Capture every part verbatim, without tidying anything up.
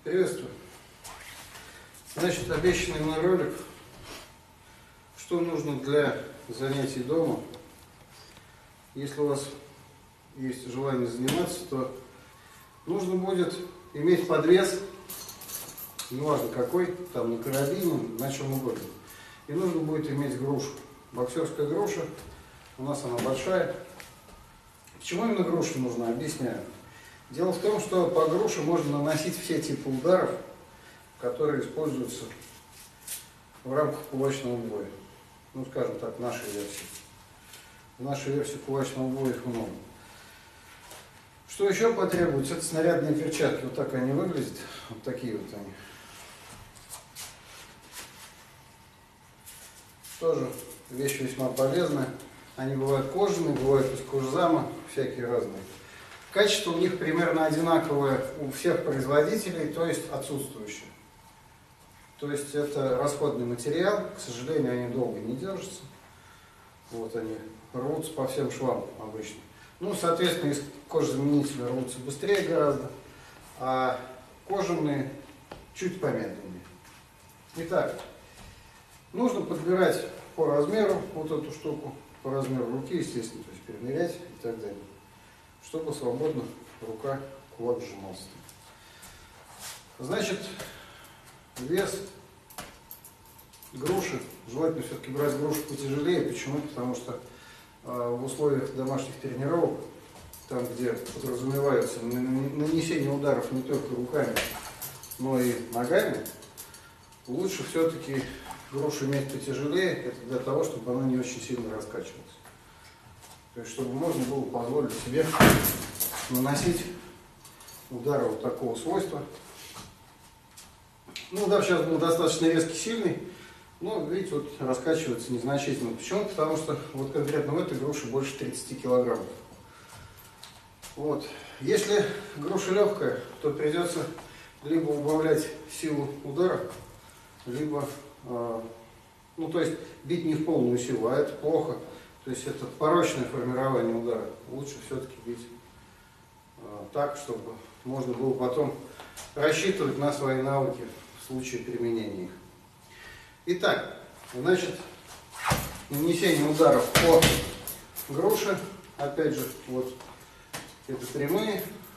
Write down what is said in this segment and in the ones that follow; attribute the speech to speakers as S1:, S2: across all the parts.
S1: Приветствую. Значит, обещанный мной ролик, что нужно для занятий дома. Если у вас есть желание заниматься, то нужно будет иметь подвес, неважно какой, там на карабине, на чем угодно. И нужно будет иметь грушу. Боксерская груша, у нас она большая. Почему именно груша нужна, объясняю. Дело в том, что по груше можно наносить все типы ударов, которые используются в рамках кулачного боя. Ну, скажем так, в нашей версии. В нашей версии кулачного боя их много. Что еще потребуется? Это снарядные перчатки. Вот так они выглядят. Вот такие вот они. Тоже вещь весьма полезная. Они бывают кожаные, бывают из кожзама, всякие разные. Качество у них примерно одинаковое у всех производителей, то есть отсутствующее. То есть это расходный материал, к сожалению, они долго не держатся. Вот они рвутся по всем швам обычно. Ну, соответственно, из кожзаменителя рвутся быстрее гораздо, а кожаные чуть помедленнее. Итак, нужно подбирать по размеру вот эту штуку, по размеру руки, естественно, то есть перемерять и так далее, чтобы свободно рука, кулак сжимался. Значит, вес груши, желательно все-таки брать грушу потяжелее. Почему? Потому что э, в условиях домашних тренировок, там, где подразумевается нанесение ударов не только руками, но и ногами, лучше все-таки грушу иметь потяжелее, это для того, чтобы она не очень сильно раскачивалась. То есть, чтобы можно было позволить себе наносить удары вот такого свойства. Ну, удар сейчас был достаточно резкий, сильный, но, видите, вот раскачивается незначительно. Почему? Потому что вот конкретно в этой груше больше тридцати килограммов. Вот. Если груша легкая, то придется либо убавлять силу удара, либо, э, ну, то есть бить не в полную силу, а это плохо. То есть это порочное формирование удара. Лучше все-таки бить э, так, чтобы можно было потом рассчитывать на свои навыки в случае применения их. Итак, значит, нанесение ударов по груше, опять же, вот это прямые,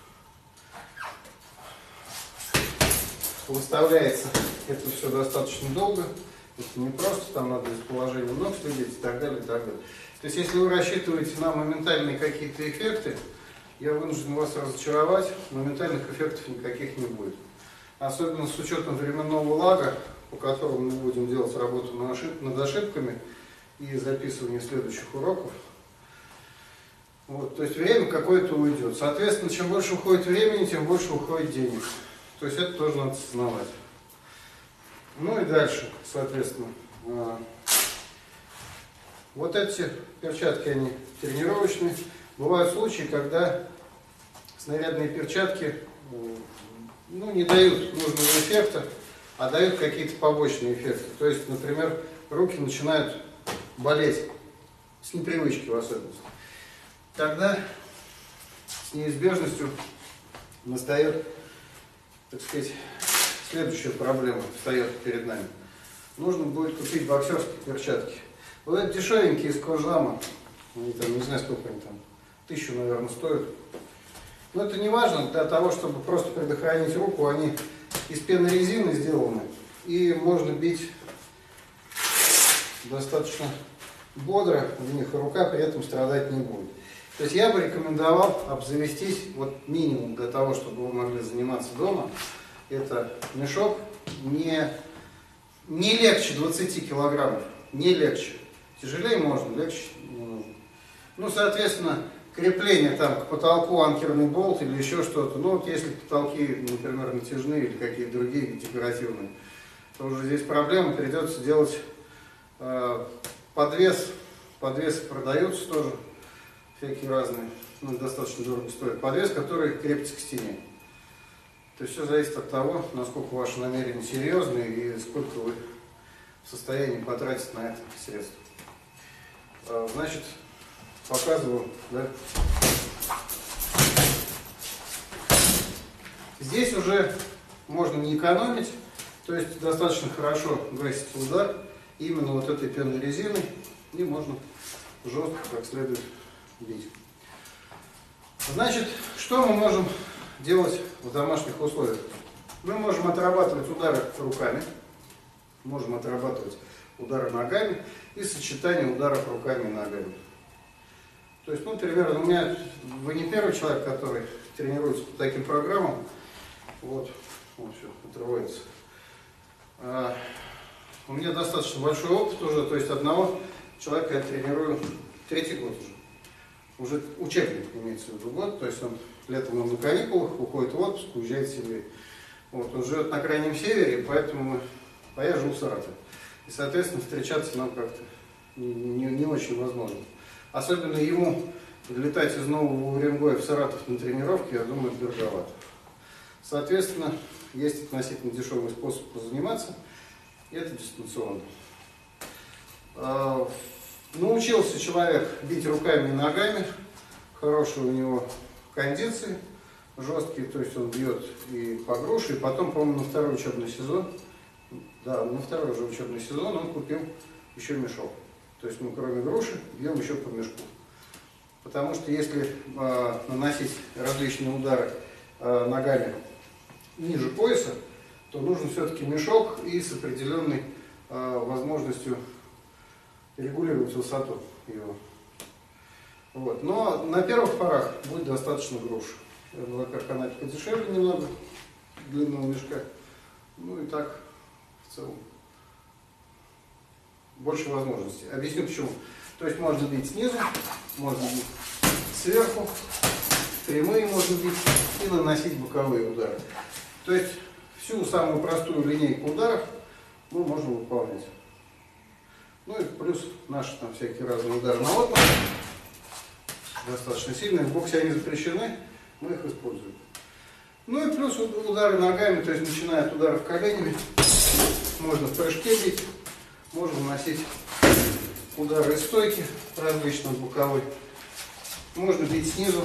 S1: выставляется это все достаточно долго. Это не просто, там надо из положения ног следить и так далее, и так далее. То есть, если вы рассчитываете на моментальные какие-то эффекты, я вынужден вас разочаровать, моментальных эффектов никаких не будет. Особенно с учетом временного лага, по которому мы будем делать работу над ошибками и записывание следующих уроков. Вот, то есть, время какое-то уйдет. Соответственно, чем больше уходит времени, тем больше уходит денег. То есть, это тоже надо осознавать. Ну и дальше, соответственно, вот эти перчатки, они тренировочные. Бывают случаи, когда снарядные перчатки, ну, не дают нужного эффекта, а дают какие-то побочные эффекты. То есть, например, руки начинают болеть, с непривычки в особенности. Тогда с неизбежностью настает, так сказать, следующая проблема встает перед нами. Нужно будет купить боксерские перчатки. Вот эти дешевенькие из кожзама, они там, не знаю, сколько они там, тысячу, наверное, стоят. Но это не важно, для того, чтобы просто предохранить руку, они из пенорезины сделаны. И можно бить достаточно бодро в них, и рука при этом страдать не будет. То есть я бы рекомендовал обзавестись, вот минимум для того, чтобы вы могли заниматься дома, это мешок не, не легче двадцати килограммов, не легче. Тяжелее можно, легче не нужно. Ну, соответственно, крепление там к потолку, анкерный болт или еще что-то. Ну, вот если потолки, например, натяжные или какие-то другие декоративные, то уже здесь проблема, придется делать э, подвес. Подвесы продаются тоже, всякие разные, ну, достаточно дорого стоят. Подвес, который крепится к стене. То есть все зависит от того, насколько ваши намерения серьезные и сколько вы в состоянии потратить на это средств. Значит, показываю, да. Здесь уже можно не экономить, то есть достаточно хорошо гасить удар именно вот этой пенной резиной, и можно жестко как следует бить. Значит, что мы можем делать в домашних условиях? Мы можем отрабатывать удары руками, можем отрабатывать удары ногами и сочетание ударов руками и ногами. То есть, ну, примерно, у меня, вы не первый человек, который тренируется по таким программам. Вот, вот все, отрывается. А, у меня достаточно большой опыт уже, то есть одного человека я тренирую третий год уже. Уже учебник имеется в виду год, то есть он летом он на каникулах, уходит в отпуск, уезжает в семью. Вот, он живет на крайнем севере, поэтому мы, а я живу в Саратове. И, соответственно, встречаться нам как-то не, не, не очень возможно. Особенно ему летать из Нового Уренгоя в Саратов на тренировки, я думаю, дороговато. Соответственно, есть относительно дешевый способ позаниматься, и это дистанционно. Научился человек бить руками и ногами, хорошие у него кондиции, жесткие, то есть он бьет и по груше, и потом, по-моему, на второй учебный сезон, да, на второй уже учебный сезон он купил еще мешок. То есть мы кроме груши бьем еще по мешку. Потому что если э, наносить различные удары э, ногами ниже пояса, то нужен все-таки мешок и с определенной э, возможностью регулировать высоту его. Вот. Но на первых порах будет достаточно груши. Во-первых, она подешевле немного длинного мешка. Ну и так в целом больше возможностей. Объясню почему. То есть можно бить снизу, можно бить сверху, прямые можно бить и наносить боковые удары. То есть всю самую простую линейку ударов мы можем выполнять. Ну и плюс наши там всякие разные удары на отпуск, достаточно сильные. В боксе они запрещены, мы их используем. Ну и плюс удары ногами, то есть начиная от ударов коленями, можно в прыжке бить, можно наносить удары из стойки различные, боковой. Можно бить снизу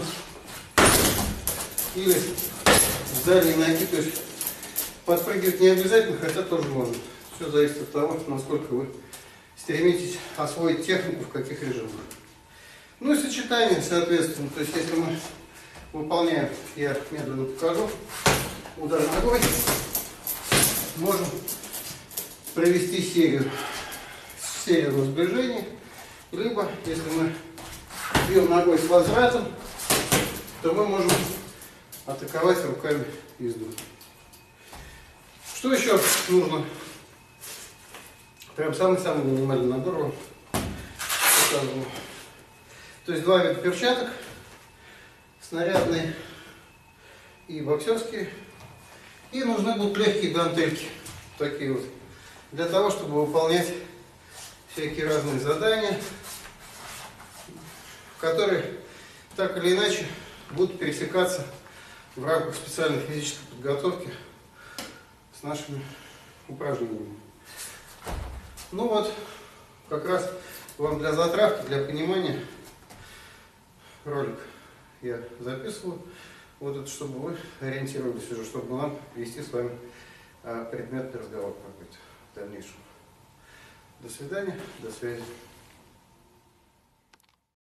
S1: или с дальней ноги, то есть подпрыгивать не обязательно, хотя тоже можно. Все зависит от того, насколько вы стремитесь освоить технику, в каких режимах. Ну и сочетание, соответственно, то есть если мы выполняем, я медленно покажу, удар ногой, можем провести серию, серию сближений, либо если мы бьем ногой с возвратом, то мы можем атаковать руками издали. Что еще нужно? Прям самый-самый минимальный набор вам показываю. То есть два вида перчаток, снарядные и боксерские. И нужны будут легкие гантельки, такие вот, для того, чтобы выполнять всякие разные задания, которые так или иначе будут пересекаться в рамках специальной физической подготовки с нашими упражнениями. Ну вот, как раз вам для затравки, для понимания ролик я записываю. Вот это, чтобы вы ориентировались уже, чтобы нам вести с вами предметный разговор какой-то в дальнейшем. До свидания, до связи.